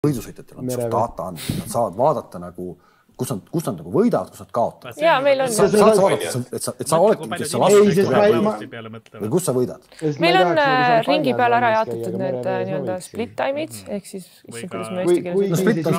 võidusõitjatel on data andmed, nad saavad vaadata nagu, kus nad nagu võidavad, kus nad kaotavad. Jaa, meil on... Saad vaadata, et sa oledki, kes sa vastu või kus sa võidad? Meil on ringi peale ära jaotatud need nii-öelda split time'id, ehk siis, kuidas me eesti keeles... No split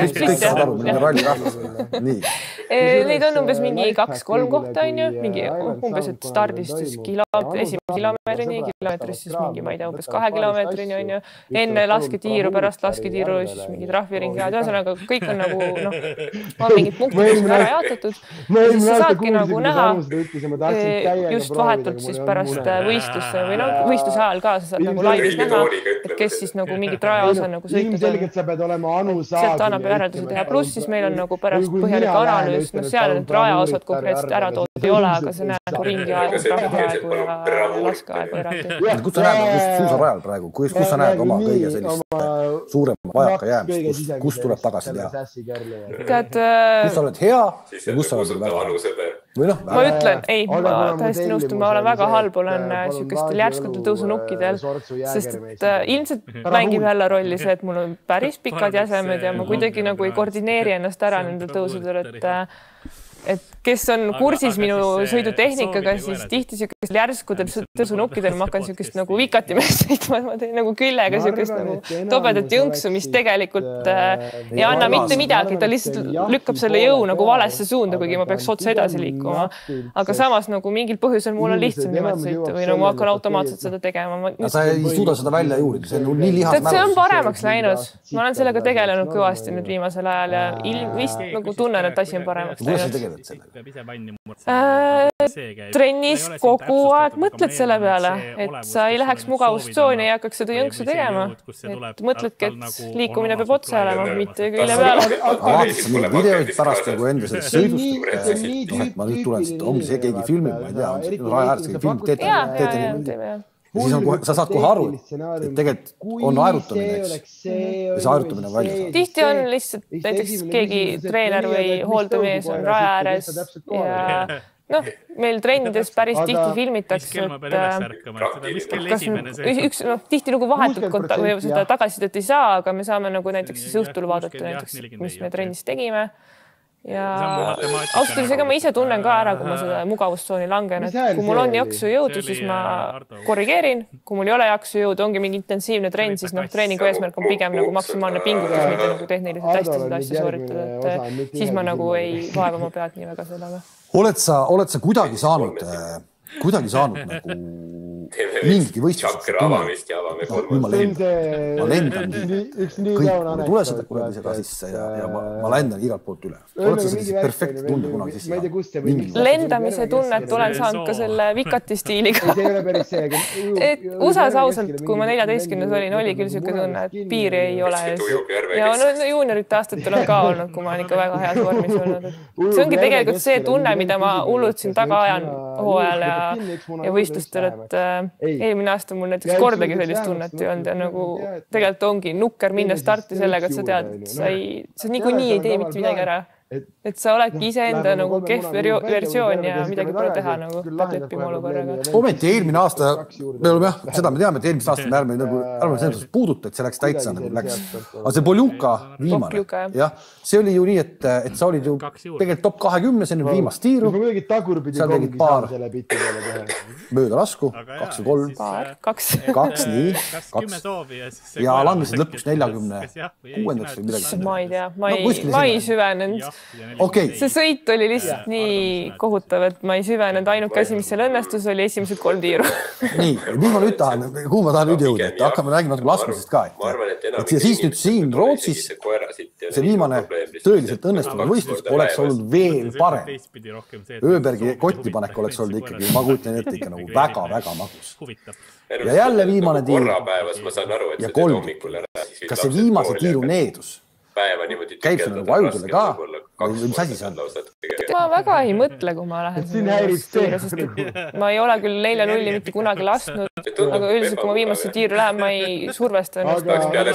time, neid on umbes mingi 2-3 kohta, on ju, mingi umbes, et stardist siis esimene kilomeetrini, kilomeetrist siis mingi, ma ei tea, umbes 2 kilomeetrini, on ju, enne lasketiiru, pärast lasketiiru, siis mingi trahviringi, ühesõnaga kõik on nagu mingid punktid ära jaotatud. Siis sa saadki nagu näha just vahetult siis pärast võistlusse või võistluse ajal ka sa saad nagu laivis näha, et kes siis nagu mingid rajaosa nagu sõitnud on. Sealt annab järeldusi teha. Pluss siis meil on nagu pärast põhjalik analüüs, seal need rajaosad konkreetselt ära toodud ei ole, aga sa näed nagu ringi aegu, trahviaegu ja laskeaegu eraldi. Kus sa näed just suusarajal praegu? Kus sa näed oma kõige sellist suurema vajaka jäämist? Kus tuleb tagasi teha? Kus sa oled hea ja kus sa oled väga? Ma ütlen, ei, ma täiesti nõustun, ma olen väga halb, olen sükestel järskutel tõusunukkidel, sest ilmselt mängib jälle rolli see, et mul on päris pikad jäsemed ja ma kuidagi nagu ei koordineeri ennast ära nendel tõusudel, et kes on kursis minu sõidutehnikaga, siis tihti sükestel järskudel tõusunukkidel ma hakkan sükest nagu vikatimees sõitma, ma teen nagu küllega sükest nagu tobedat jõnksu, mis tegelikult ei anna mitte midagi, ta lihtsalt lükkab selle jõu nagu valesse suunda, kuigi ma peaks otse edasi liikuma. Aga samas nagu mingil põhjusel mul on lihtsam niimoodi sõita või nagu ma hakkan automaatselt seda tegema. Sa ei suuda seda välja juurida, see on nii lihas märus. See on paremaks läinud. Ma olen sellega tegelenud kõvasti nüüd viimasel ajal ja vist nagu tunnen, et asi on paremaks läinud. Trennis kogu aeg mõtled selle peale, et sa ei läheks mugavustsooni ja hakkaks seda jõnksu tegema. Et mõtledki, et liikumine peab otse olema, mitte külje peale. Vaatasin neid videoid pärast nagu enda sellest sõidust, et ma nüüd tulen siit, on see keegi filmib, ma ei tea, raja äärest keegi film, teete nii. Ja siis sa saad kohe aru, et tegelikult on aerutamine, eks. Ja see aerutamine on välja saada. Tihti on lihtsalt näiteks keegi treener või hooldamees on raja ääres ja meil trennides päris tihti filmitakse, et tihti nagu vahetult seda tagasisidet ei saa, aga me saame nagu näiteks siis õhtul vaadata näiteks, mis me trennis tegime. Ja ausalt, ega ma ise tunnen ka ära, kui ma seda mugavustsooni langen, et kui mul on jaksu jõudu, siis ma korrigeerin. Kui mul ei ole jaksu jõudu, ongi mingi intensiivne trenn, siis treeningu eesmärk on pigem nagu maksimaalne pingutus, mitte nagu tehniliselt hästi seda asja sooritada, et siis ma nagu ei vaeva oma pead nii väga sellega. Oled sa kuidagi saanud nagu mingigi võistlus, kui ma lendan kõik, ma tule seda kuradi seda sisse ja ma lendan igalt poolt üle. Oled sa sellise perfektne tunde kunagi sisse? Lendamise tunnet olen saanud ka selle vikati stiiliga. USA-s ausalt, kui ma 14 olin, oli küll siuke tunne, et piiri ei ole. Ja juuniorite aastatel on ka olnud, kui ma olen ikka väga heas vormis olnud. See ongi tegelikult see tunne, mida ma hullutsin taga ajan hooajal ja võistlustel, et eelmine aasta mul näiteks kordagi sellist tunnet ei olnud ja nagu tegelikult ongi nukker minna starti sellega, et sa tead, et sa niikuinii ei tee mitte midagi ära. Et sa oledki iseenda nagu kehv versioon ja midagi pole teha, nagu pead leppima olukorraga. Ometi eelmine aasta, seda me teame, et eelmine aasta me ärme selles puuduta, et see läks täitsa nagu läks. Aga see Poljuka viimane, see oli ju nii, et sa olid ju tegelikult top 20, see on viimast tiiru, seal tegid paar mööda lasku, 2 või 3, 2, nii, 2 ja langesid lõpuks 46 või midagi. Ma ei tea, ma ei süvenenud. See sõit oli lihtsalt nii kohutav, et ma ei süvenenud, ainuke asi, mis seal õnnestus, oli esimesed 3 tiiru. Nii, mis ma nüüd tahan, kuhu ma tahan nüüd jõuda, et hakkame räägima natuke laskmisest ka, et siis nüüd siin Rootsis see viimane tõeliselt õnnestunud võistlus oleks olnud veel parem. Ööbergi kotipanek oleks olnud ikkagi, ma kujutan ette ikka nagu väga-väga magus. Ja jälle viimane tiir ja 3. Kas see viimase tiiru needus käib see nagu ajudele ka? Või mis asi see on? Ma väga ei mõtle, kui ma lähen tiiru, sest ma ei ole küll 4-0 mitte kunagi lasknud, aga üldiselt, kui ma viimasse tiiru lähen, ma ei survesta ennast.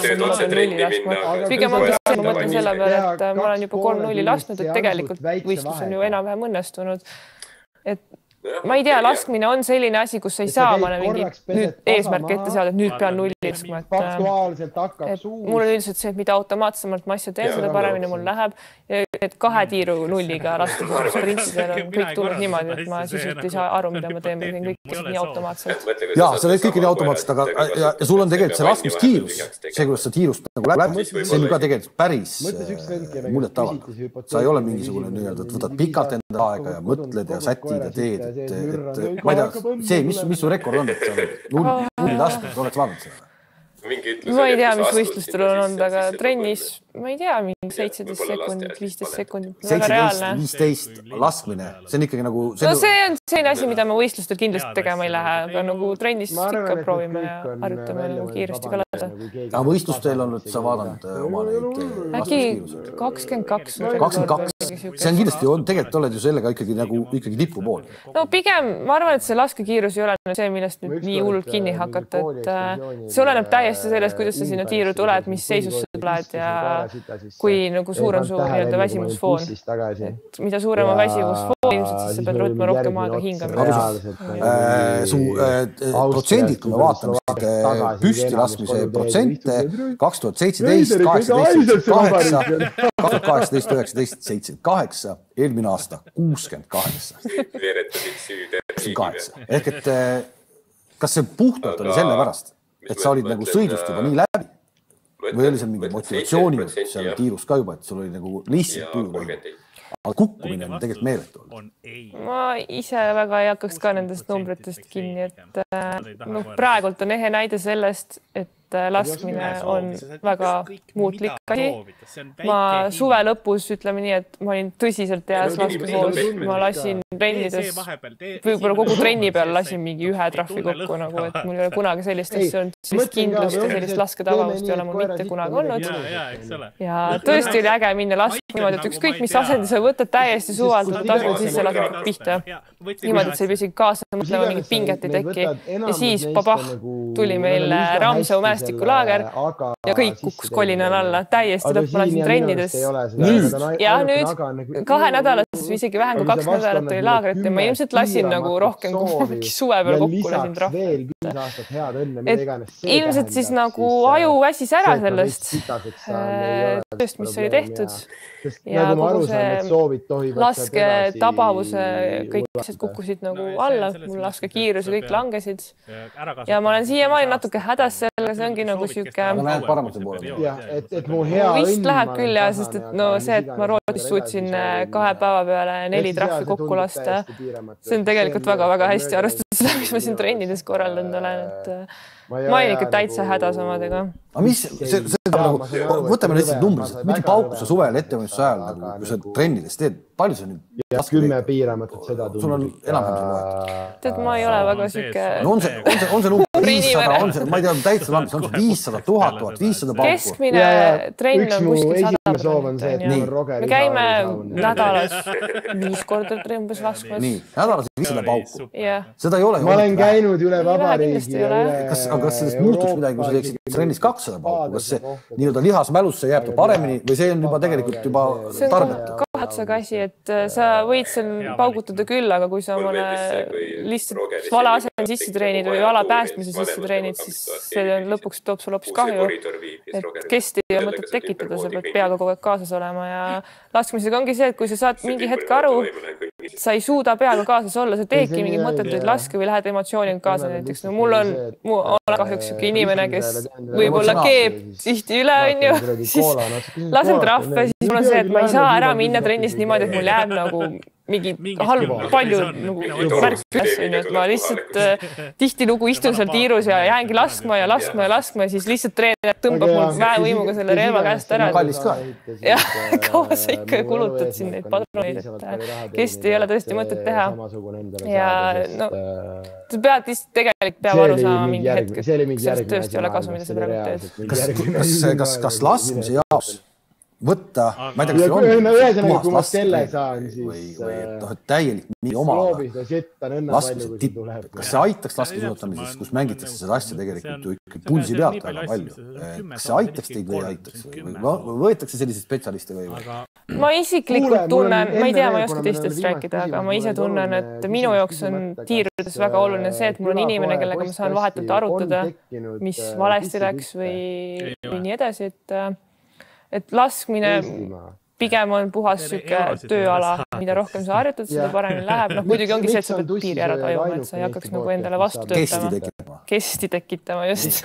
Pigem ongi see, ma mõtlen selle peale, et ma olen juba 3-0 lasknud, et tegelikult võistlus on ju enam-vähem õnnestunud. Et ma ei tea, laskmine on selline asi, kus sa ei saa omale mingi eesmärk ette seada, et nüüd pean nulli laskma. Mul on üldiselt see, et mida automaatsemalt ma asja teen, seda paremini mul läheb. Et 2 tiiru nulliga laskma sprintidel on kõik tulnud niimoodi, et ma sisuliselt ei saa aru, mida ma teen, kõik nii automaatselt. Jaa, see on kõik nii automaatselt, aga sul on tegelikult see laskmiskiirus, see, kuidas sa tiirust nagu läbi, see on ka tegelikult päris muljet tavalne. Sa ei ole mingisugune nii-öelda, et võtad pikalt enda aega ja mõtled ja sätid ja teed, et ma ei tea, see, mis su rekord on, et sa nulli lasknud, oleks vaadanud seda? Ma ei tea, mis võistlustel on olnud, aga trennis, ma ei tea, mingi 17 sekundit, 15 sekundit, väga reaalne. 15 laskmine, see on ikkagi nagu... No see on selline asi, mida ma võistlustel kindlasti tegema ei lähe, aga nagu trennis ikka proovime ja harjutame kiiresti ka lada. Aga võistlustel on nüüd sa vaadanud oma neid laskmiskiirused? 22. 22? See on kindlasti, tegelikult oled ju sellega ikkagi tipu pool. No pigem, ma arvan, et see laskekiirus ei ole see, millest nüüd nii hullult kinni hakata, et see oleneb täiesti sellest, kuidas sa sinna tiiru tuled, mis seisus sa tuled ja kui nagu suur on su väsimusfoon. Mida suurema väsimusfoon, ilmselt siis sa pead võtma rohkem aega hingamine. Su protsendid, kui me vaatame püsti laskmise protsente 2017, 18, 2018, 19, 78, eelmine aasta 68. Ehk et kas see puhtalt oli selle pärast, et sa olid nagu sõidust juba nii läbi või oli see mingi motivatsiooni, et seal tiirus ka juba, et sul oli nagu lihtsalt tuju läbi. Aga kukkumine on tegelikult meeletu olnud. Ma ise väga ei hakkaks ka nendest numbritest kinni, et praegult on ehe näide sellest, et laskmine on väga muutlik asi. Ma suve lõpus ütleme nii, et ma olin tõsiselt heas laskehoos. Ma lasin trennides, võib-olla kogu trenni peal lasin mingi 1 trahvi kokku, nagu, et mul ei ole kunagi sellist asja olnud. Sellist kindlust ja sellist lasketabavust ei ole mul mitte kunagi olnud. Ja tõesti oli äge minna laskma niimoodi, et ükskõik mis asendi sa võtad täiesti suvalt, et tasud sisse lased pihta. Niimoodi, et sa ei pea isegi kaasa mõtlema, mingit pinget ei teki. Ja siis tuli meil Ramsau mäestikulaager ja kõik kukkus kolinal alla. Täiesti lõpp ma lasin trennides. Ja nüüd 2 nädalas või isegi vähem kui 2 nädalat oli laagrit ja ma ilmselt lasin nagu rohkem kui mingi suve peal kokku lasin trahvi. Et ilmselt siis nagu aju väsis ära sellest tööst, mis oli tehtud. Ja kogu see laske tabavuse, kõik asjad kukkusid nagu alla, mul laske kiirus ja kõik langesid. Ja ma olen siiamaani natuke hädas sellega, see ongi nagu siuke... Aga lähed paramate poole? Vist läheb küll ja, sest et no see, et ma Rootsis suutsin 2 päeva peale 4 trahvi kokku lasta, see on tegelikult väga-väga hästi arvestades seda, mis ma siin trennides korraldanud olen, et ma olin ikka täitsa hädas omadega. Aga mis, võtame lihtsalt numbriselt, mitu pauku sa suvel ettevalmistuse ajal, kui sa trennides teed, palju sa nüüd... 10 piiramatut seda tundub. Sul on enam-vähem see loed. Tead, ma ei ole väga siuke... On see number 500, ma ei tea, täitsa lambis, on see 500, 1000, 500 pauku? Keskmine trenn on kuskil 100%. Me käime nädalas 5 korda umbes laskmas. Nii, nädalas 500 pauku. Seda ei ole. Ma olen käinud üle vabariigi. Kas sellest muutuks midagi, kui sa teeksid trennis 200 pauku? Kas see nii-öelda lihasmälusse jääb ta paremini või see on juba tegelikult juba tarbetu? Kahatsaga asi, et sa võid seal paugutada küll, aga kui sa omale lihtsalt vala asemel sisse treenid või vala päästmise sisse treenid, siis see lõpuks toob sul hoopis kahju. Et kesti ja mõtet tekitada, sa pead peaga kogu aeg kaasas olema ja laskmisega ongi see, et kui sa saad mingi hetk aru, sa ei suuda peaga kaasas olla, sa teedki mingid mõttetuid laske või lähed emotsiooniga kaasa näiteks. No mul on kahjuks siuke inimene, kes võib-olla keeb tihti üle, on ju, siis lasen trahve, siis mul on see, et ma ei saa ära minna trennist niimoodi, et mul jääb nagu mingi halb, palju märk üles, et ma lihtsalt tihtilugu istun seal tiirus ja jäängi laskma ja siis lihtsalt treener tõmbab mul väevõimuga selle relva käest ära. Kallis ka. Ja kaua sa ikka kulutad siin neid padroneid, et kesti ei ole tõesti mõtet teha. Ja no, sa pead tegelikult peab aru saama mingi hetk, et sellest tööst ei ole kasu, mida sa praegu teed. Kas laskmise jaoks võtta, ma ei tea, kas see on puhast laskmine või täielik mingi oma laskmise tipp. Kas see aitaks laskesuusatamises, kus mängitakse seda asja tegelikult ju ikka pulsi pealt väga palju? Kas see aitaks teid või ei aitaks? Võetakse selliseid spetsialiste või? ma isiklikult tunnen, ma ei tea, ma ei oska teistest rääkida, aga ma ise tunnen, et minu jaoks on tiirudes väga oluline see, et mul on inimene, kellega ma saan vahetult arutada, mis valesti läks või nii edasi, et laskmine pigem on puhas süke tööala, mida rohkem sa harjutad, seda paremini läheb. Noh, muidugi ongi see, et sa pead piiri ära tajuma, et sa ei hakkaks nagu endale vastu töötama. Kesti tekitama, just.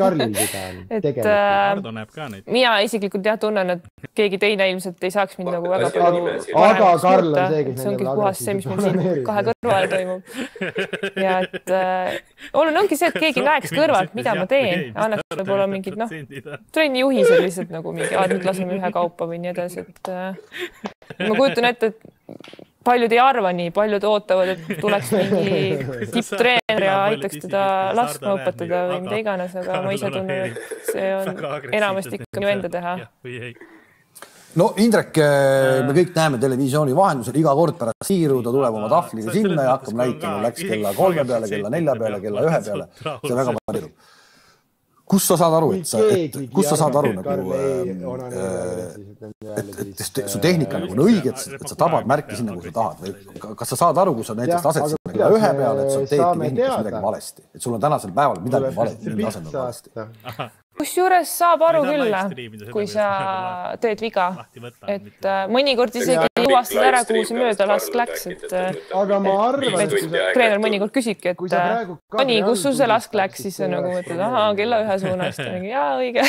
Mina isiklikult tunnen, et keegi teine ilmselt ei saaks mind nagu väga palju paremaks muuta. See ongi puhas see, mis mul siin kahe kõrval toimub. Ja et oluline ongi see, et keegi näeks kõrvalt, mida ma teen. Annaks võib-olla mingid, trenni juhised lihtsalt nagu mingi, nüüd laseme ühe kaupa või nii edasi, et ma kujutan ette, et paljud ei arva nii, paljud ootavad, et tuleks mingi tipptreener ja aitaks teda laskma õpetada või mida iganes, aga ma ise tunnen, et see on enamasti ikka minu enda teha. No Indrek, me kõik näeme televisiooni vahendusel, iga kord pärast siiru, ta tuleb oma tahvliga sinna ja hakkab näitama, läks kella 3 peale, kella 4 peale, kella 1 peale. See väga varjub. Kus sa saad aru, et su tehnika on õige, et sa tabad märki sinna, kui sa tahad? Või kas sa saad aru, kui sa näiteks lased sinna kella 1 peale, et sa teedki tehnikas midagi valesti? Et sul on tänasel päeval midagi valesti? Kusjuures saab aru küll, kui sa teed viga. Et mõnikord isegi juvastad ära, kuhu see mööda lask läks. Aga ma arvan, et treener mõnikord küsibki, et Ani, kus sul see lask läks, siis sa nagu mõtled, kella 1 suunast. Jaa, õige.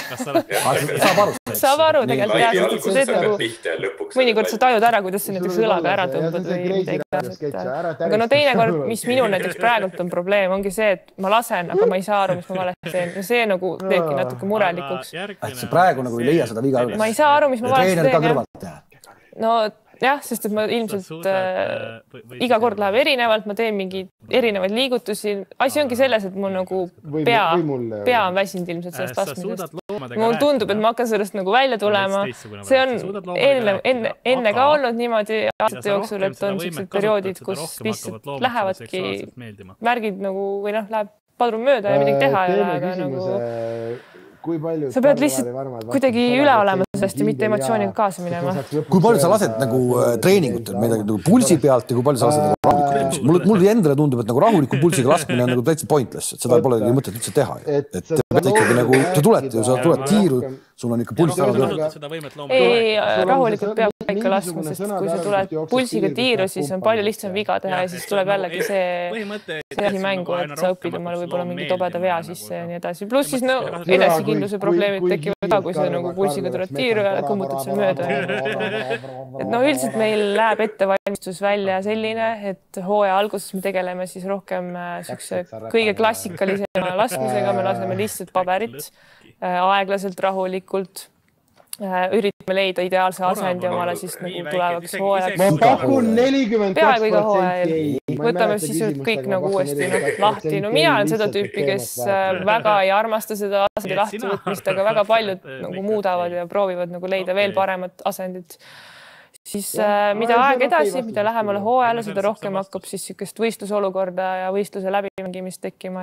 Saab aru tegelikult. Mõnikord sa tajud ära, kuidas sa näiteks õlaga ära tõmbad või midagi. Aga teinekord, mis minul näiteks praegult on probleem, ongi see, et ma lasen, aga ma ei saa aru, mis ma valesti teen. Ja see nagu teebki natuke murelikuks. See praegu nagu ei leia seda viga üles. Ma ei saa aru, mis ma valesti teen. No jah, sest et ma ilmselt iga kord läheb erinevalt, ma teen mingi erinevaid liigutusi. Asi ongi selles, et mul nagu pea on väsinud ilmselt sellest laskmisest. Mul tundub, et ma hakkan sellest nagu välja tulema. See on enne ka olnud niimoodi aastate jooksul, et on sellised perioodid, kus lihtsalt lähevadki märgid nagu või läheb padrun mööda ja midagi teha ei ole, aga nagu sa pead lihtsalt kuidagi üle olema sellest ja mitte emotsiooniga kaasa minema. Kui palju sa lased nagu treeningutel midagi pulsi pealt ja kui palju sa lased nagu rahulikult? Mul endale tundub, et nagu rahuliku pulsiga laskmine on nagu täitsa pointless, et seda pole mõtet üldse teha. Et ikkagi nagu, sa tuled tiiru, sul on ikka pulss ära tõrjud. Ei, rahulikult peab paika laskma, sest kui sa tuled pulsiga tiiru, siis on palju lihtsam viga teha ja siis tuleb jällegi see mängu, et sa õpid omale võib-olla mingi tobeda vea sisse ja nii edasi. Pluss siis enesekindluse probleemid tekivad ka, kui sa nagu pulsiga tuled tiiru ja kummutad seal mööda. Et üldiselt meil läheb ettevalmistus välja selline, et hooaja alguses me tegeleme siis rohkem kõige klassikalisema laskmisega, me laseme lihtsalt paberit aeglaselt, rahulikult. Üritame leida ideaalse asendi omale siis nagu tulevaks hooajaks. Ma pakun 42%. Peaaegu iga hooaja. Võtame siis kõik nagu uuesti lahti. No mina olen seda tüüpi, kes väga ei armasta seda asendi lahti võtmist, aga väga paljud nagu muudavad ja proovivad nagu leida veel paremat asendit. Siis mida aeg edasi, mida lähemale hooajale, seda rohkem hakkab siis sükest võistlusolukorda ja võistluse läbimängimist tekkima.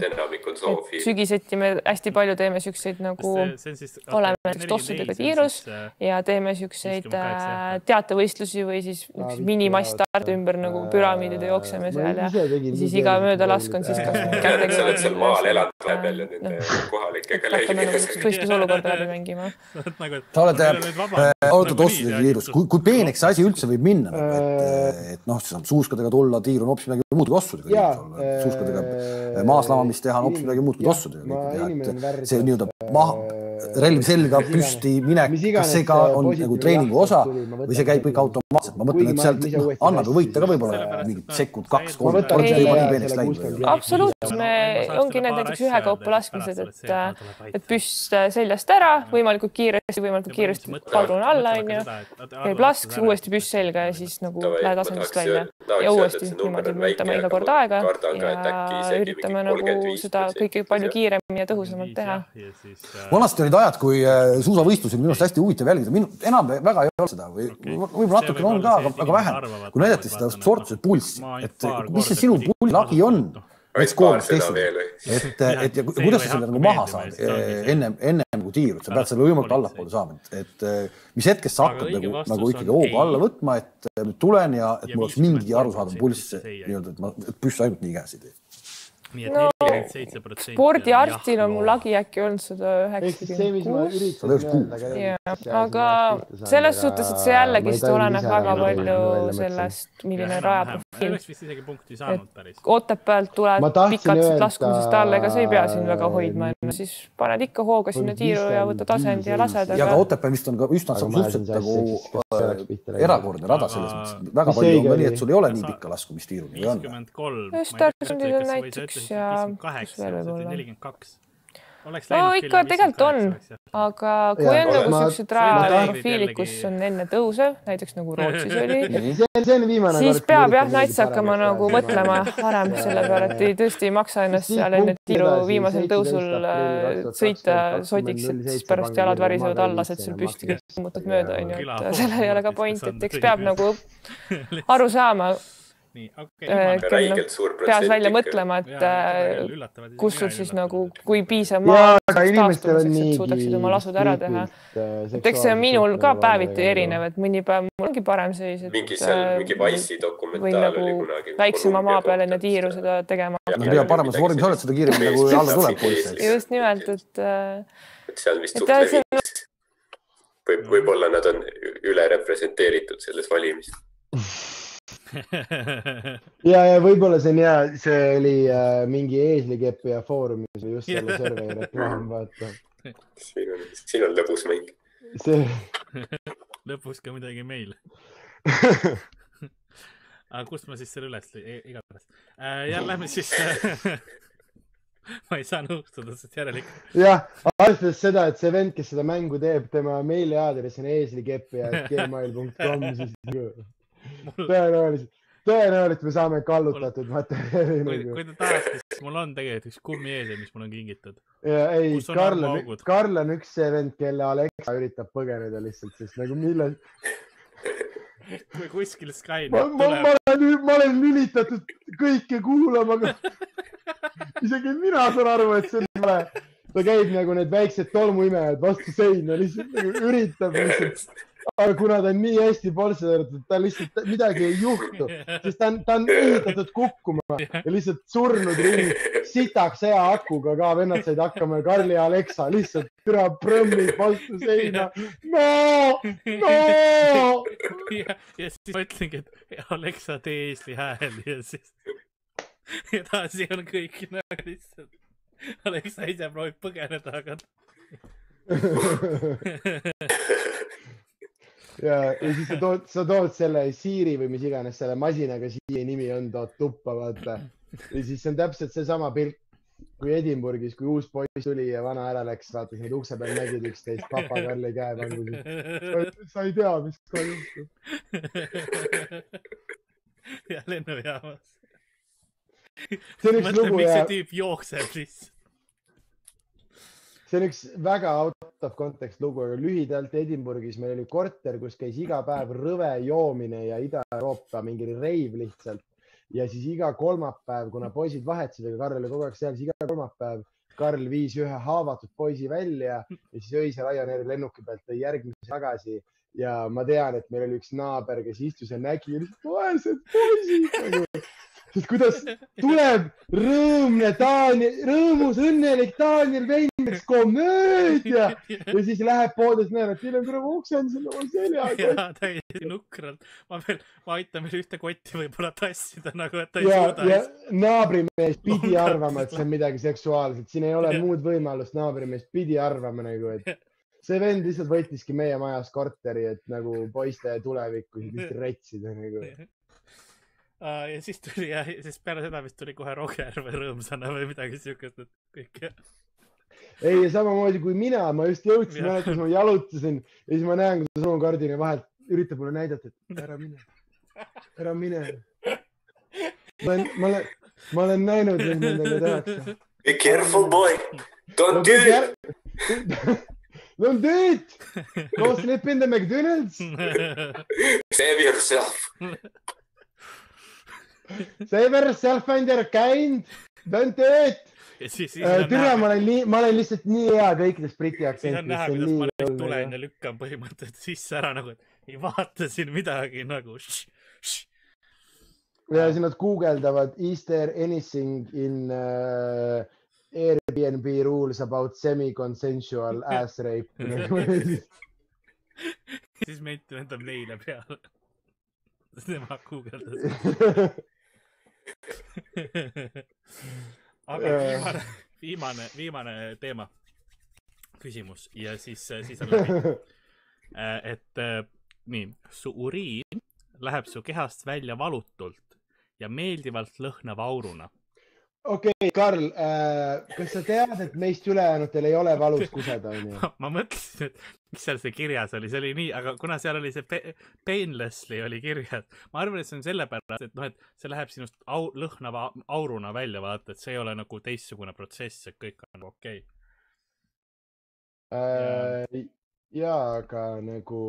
Sügiseti me hästi palju teeme sükseid nagu oleme tossudega tiirus ja teeme sükseid teatevõistlusi või siis minimass-start ümber nagu püramiidide jookseme seal ja siis iga mööda lask on siis kas kättegi. Sa oled seal maal elad vahepeal ja nende kohalike hakkame nagu võistlusolukorda läbi mängima. Sa oled tossudega tiirus. Kui peeneks see asi üldse võib minna, et saab suuskadega tulla, tiiru on hoopis midagi muud kui tossudega. Suuskadega maaslamamist teha on hoopis midagi muud kui tossudega. See relv selga püsti minek, kas see ka on nagu treeningu osa või see käib kõik automaatselt? Ma mõtlen, et sealt annab ju võita ka võib-olla mingid sekund, 2-3, juba nii peeneks läinud. Absoluutselt, me ongi näiteks ühe kaupa laskmised, et püst seljast ära, võimalikult kiiresti padrun alla, käib lask, uuesti püst selga ja siis nagu lähed asendust välja ja uuesti niimoodi mõõtame iga kord aega ja üritame nagu seda kõike palju kiiremini ja tõhusamalt teha. Vanasti olid ajad, kui suusavõistlusi minu arust hästi huvitav jälgida. Enam väga ei ole seda või võib-olla natuke on ka, aga vähem. Kui näidati seda sportluse pulssi, et mis see sinu pulsilagi on, et koormust testida. Et ja kuidas sa selle nagu maha saad enne kui tiirud, sa pead selle võimalt allapoole saama, et mis hetkest sa hakkad nagu ikkagi hoogu alla võtma, et tulen ja et mul oleks mingi arusaadav pulss, et püss ainult nii käes ei tee. No, spordiarstil on mul lagi äkki olnud 196. Aga selles suhtes, et see jällegi oleneb väga palju sellest, milline rajaprofiil. Otepäält tuleb pikalt laskumisest alla, ega sa ei pea siin väga hoidma. Siis paned ikka hooga sinna tiiru ja võtad asendi ja lased. Ja ka Otepää vist on ka üsna suhteliselt nagu erakordne rada selles mõttes. Väga palju on nii, et sul ei ole nii pikka laskumistiiru. Just Arsundil on näiteks ja 42. No ikka tegelikult on, aga kui on nagu sellised rajaprofiilid, kus on enne tõusev, näiteks nagu Rootsis oli, siis peab jah nats hakkama nagu mõtlema varem selle peale, et tõesti ei maksa ennast seal enne tiiru viimasel tõusul sõita sodiks, et siis pärast jalad värisevad alla, et sul püsti kõik muutub mööda, et selle ei ole ka point, et eks peab nagu aru saama, peas välja mõtlema, et kus sul siis nagu, kui piisav maa taastumiseks, et suudaksid oma lasud ära teha. Et eks see minul ka päeviti erinev, et mõni päev mul ongi parem seis, et või nagu väiksema maa peal enne tiiru seda tegema. Ja paremas vormis oled, seda kiirem nagu alla tuleb poisse. Just nimelt, et see on vist suhteliselt. Võib-olla nad on üle representeeritud selles valimis. ja võib-olla see on hea, see oli mingi eeslikeppi ja foorumis või just selle serveri reklaam, vaata. Siin on lõbus mäng. Lõpus ka midagi meil. Aga kust ma siis selle üles igatahes? Ja lähme siis... Ma ei saa nõustuda, sest järelikult. Jah, arvestades seda, et see vend, kes seda mängu teeb, tema meiliaadress on eeslikeppi@gmail.com, siis tõenäoliselt me saame kallutatud materjali. Kui ta tahab, siis mul on tegelikult üks kummieese, mis mul on kingitud. Ei, Karl on üks see vend, kelle Alexa üritab põgeneda lihtsalt, sest nagu millal... Kui kuskil Skynet tuleb... Ma olen lülitatud kõike kuulama, aga isegi mina saan aru, et see on vale. Ta käib nagu need väiksed tolmuimejad vastu seina, lihtsalt nagu üritab lihtsalt. Aga kuna ta on nii hästi polsedatud, et ta lihtsalt midagi ei juhtu, siis ta on ehitatud kukkuma ja lihtsalt surnud ring sitaks hea akuga ka, vennad said hakkama ja Karli ja Alexa lihtsalt türa prõmmid vastu seina. No! Ja siis ma ütlengi, et Alexa tee eesli hääl ja siis edasi on kõik nagu lihtsalt. Alexa ise proovib põgeneda, aga... Ja siis sa tood selle Siri või mis iganes selle masinaga Siri nimi on, tood tuppa, vaata. Ja siis see on täpselt see sama pilt, kui Edinburgis, kui uus poiss tuli ja vana ära läks, vaata, need ukse peal nägid üksteist papa Karli käe vangusid. Sa ei tea, mis ka juhtub. Ja lennujaamas. Mõtle, miks see tüüp jookseb siis? See on üks väga out of context lugu, aga lühidalt Edinburgis meil oli korter, kus käis iga päev rõve joomine ja Ida-Euroopa mingi reiv lihtsalt. Ja siis iga kolmapäev, kuna poisid vahetsid, aga Karl oli kogu aeg seal, siis iga kolmapäev Karl viis ühe haavatud poisi välja ja siis öisel Ryanairi lennuki pealt tõi järgmise tagasi. Ja ma tean, et meil oli üks naaber, kes istus ja nägi vaesed poisid. Sest kuidas tuleb rõõmus, õnnelik Daniel Veinmeks komöödia ja siis läheb poodest näeme, et teil on küll uksen selle oma seljaga. Jaa, täiesti nukralt. Ma aitan meil ühte kotti võib-olla tassida, nagu et ta ei suuda. Ja naabrimees pidi arvama, et see on midagi seksuaalset. Siin ei ole muud võimalust, naabrimees pidi arvama, nagu, et see vend lihtsalt võttiski meie majas korteri, et nagu poiste tulevikku siis retsida. Nagu. Ja siis tuli ja siis peale seda vist tuli kohe Roger või Rõõmsana või midagi siukest, et kõik. Ei, ja samamoodi kui mina, ma just jõudsin, mäletas, ma jalutasin ja siis ma näen, kuidas oma kardini vahelt üritab mulle näidata, et ära mine. Ma olen näinud, et nendega tehakse. Be careful, boy. Don't do it. Don't do it. Go sleep in the McDonald's. Save yourself. Save yourself and your kind. Don't do it! Türa, ma olen lihtsalt nii hea kõikides briti aktsentides. Siis on näha, kuidas ma nüüd tulen ja lükkan põhimõtteliselt sisse ära, nagu ei vaata siin midagi nagu. Ja siis nad guugeldavad, is there anything in Airbnb rules about semi-consensual ass rape? Siis meid lendab neile peale. Tema guugeldas. Aga viimane teema, küsimus ja siis on läbi. Et nii, su uriin läheb su kehast välja valutult ja meeldivalt lõhnava auruna. Okei, Karl, kas sa tead, et meist ülejäänutel ei ole valus kuseda? Ma mõtlesin, et mis seal see kirjas oli, see oli nii, aga kuna seal oli see painlessly oli kirjas, ma arvan, et see on sellepärast, et see läheb sinust lõhnava auruna välja, vaata, et see ei ole nagu teistsugune protsess, et kõik on okei. Jaa, aga nagu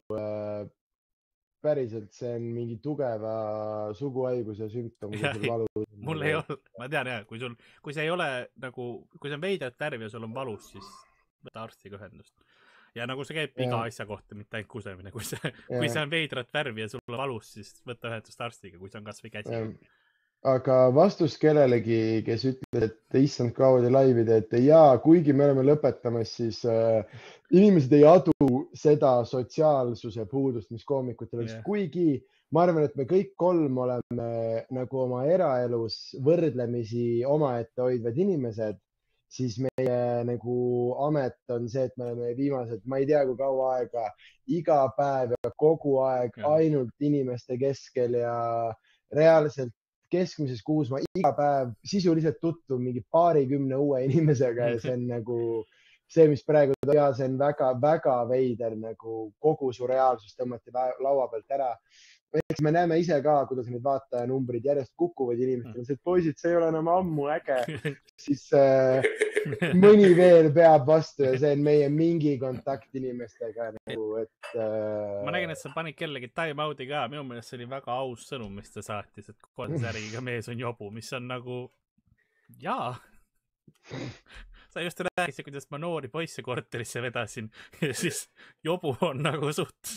päriselt see on mingi tugeva suguhaiguse sümptom, kui sul valus. Mul ei ole, ma tean jah, kui see ei ole nagu, kui see on veidrat värvi ja sul on valus, siis võta arstiga ühendust. Ja nagu see käib iga asja kohta, mitte ainult kusemine. Kui see on veidrat värvi ja sul on valus, siis võta ühendust arstiga, kui see on kas või käsi. Aga vastus kellelegi, kes ütles, et issand kaudi laivide, et jaa, kuigi me oleme lõpetamas, siis inimesed ei adu seda sotsiaalsuse puudust, mis koomikutel on. Kuigi ma arvan, et me kõik kolm oleme nagu oma eraelus võrdlemisi omaette hoidvad inimesed, siis meie nagu amet on see, et me oleme viimased, ma ei tea kui kaua aega, iga päev ja kogu aeg ainult inimeste keskel ja reaalselt keskmises kuus ma iga päev sisuliselt tutvun mingi 20 uue inimesega ja see on nagu see, mis praegu ja see on väga veider nagu kogu su reaalsus tõmmati laua pealt ära. Eks me näeme ise ka, kuidas need vaatajanumbrid järjest kukuvad inimestel. See poisid, see ei ole enam ammu äge. Siis mõni veel peab vastu ja see on meie mingi kontakt inimestega. Nagu, et, ma nägin, et sa panid kellegi time out'i ka. Minu meelest see oli väga aus sõnum, mis ta saatis, et kontseriga mees on jobu, mis on nagu jaa. Sa just rääkisid, kuidas ma noori poisse korterisse vedasin ja siis jobu on nagu suht.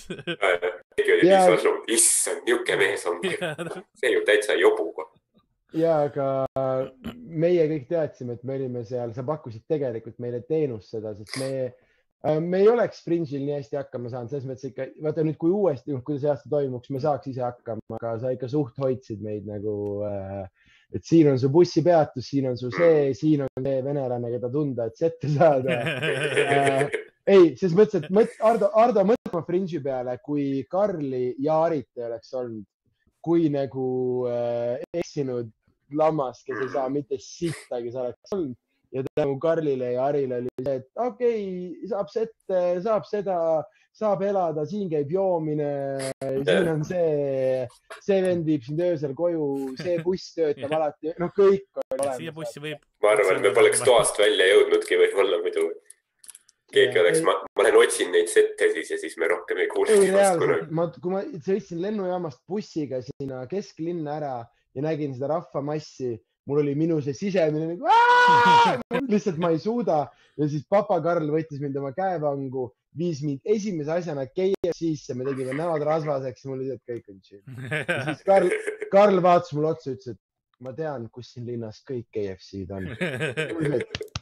Issand, niuke mees on. See ju täitsa jobu. Ja, aga meie kõik teadsime, et me olime seal, sa pakkusid tegelikult meile teenust seda, sest me ei oleks Fringe'il nii hästi hakkama saanud, selles mõttes ikka, vaata nüüd kui uuesti, kui see aasta toimuks, me saaks ise hakkama, aga sa ikka suht hoidsid meid nagu, et siin on su bussipeatus, siin on su see, siin on see venelane, keda tunda, et sette saada. Ei, ses mõttes, et Ardo mõtlema Fringe'i peale, kui Karli ja Arit ei oleks olnud, kui nagu eksinud lammas, kes ei saa mitte sittagi, sa oleks olnud. Ja tänu Karlile ja Arile oli see, et okei, saab sette, saab seda, saab elada, siin käib joomine, siin on see vend viib sind öösel koju, see buss töötab alati, no kõik on olemas. Ma arvan, me poleks toast välja jõudnudki võib-olla muidu. Keegi oleks, ma olen otsin neid sette siis ja siis me rohkem ei kuule. Ei, reaalselt, kui ma sõitsin lennujaamast bussiga sinna kesklinna ära ja nägin seda rahvamassi, mul oli minu see sisemine nagu lihtsalt ma ei suuda ja siis papa Karl võttis mind oma käevangu, viis mind esimese asjana KFC-sse, me tegime näod rasvaseks ja mul oli, et kõik on chill. Ja siis Karl vaatas mulle otsa ja ütles, et ma tean, kus siin linnas kõik KFC-d on.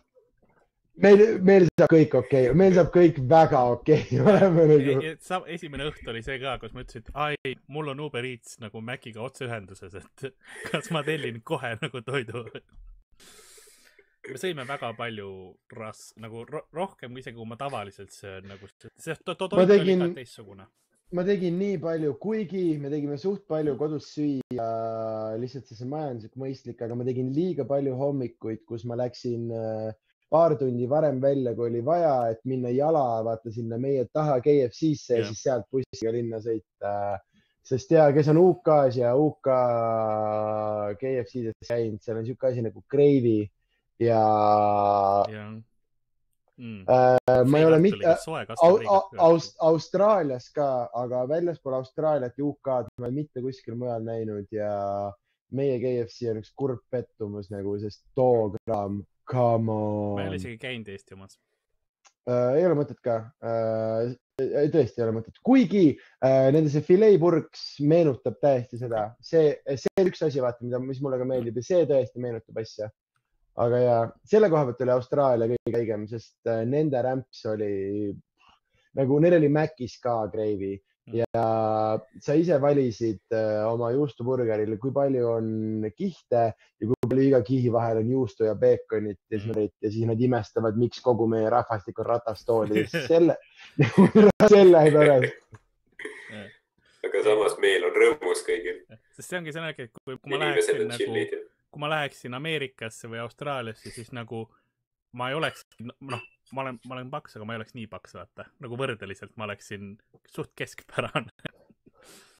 Meil saab kõik okei, meil saab kõik väga okei. Esimene õht oli see ka, kus ma ütlesin, et ai, mul on Uber Eats nagu Maciga otseühenduses, et kas ma tellin kohe nagu toidu. Me sõime väga palju nagu rohkem isegi kui ma tavaliselt söön. See toit oli ka teissugune. Ma tegin nii palju, kuigi me tegime suht palju kodus süüa, lihtsalt see majanduslik mõistlik, aga ma tegin liiga palju hommikuid, kus ma läksin paar tundi varem välja, kui oli vaja, et minna jala, vaata sinna meie taha KFC-sse ja siis sealt bussiga linna sõita. Sest kes on UK-s ja UK KFC-des käinud, seal on siuke asi nagu gravy ja ma ei ole mitte Austraalias ka, aga väljaspool Austraaliat ja UK-d ma ei mitte kuskil mujal näinud ja meie KFC on üks kurb pettumus nagu, sest Dogram, come on. Ma ei ole isegi käinud Eesti omas. Ei ole mõtet ka. Tõesti ei ole mõtet. Kuigi nende see fileepurks meenutab täiesti seda. See on üks asi, vaata, mis mulle ka meeldib ja see tõesti meenutab asja. Aga ja selle koha pealt oli Austraalia kõige õigem, sest nende rämps oli nagu, neil oli Mac'is ka gravy ja sa ise valisid oma juustuburgeril, kui palju on kihte ja kui palju iga kihi vahel on juustu ja beekonit ja siis nad imestavad, miks kogu meie rahvastik on ratastooli. Selle pärast. Aga samas meil on rõõmus kõigil. Sest see ongi see, et kui ma läheksin Ameerikasse või Austraaliasse, siis nagu ma ei oleks, ma olen paks, aga ma ei oleks nii paks, vaata. Nagu võrdeliselt ma oleksin suht keskpärane.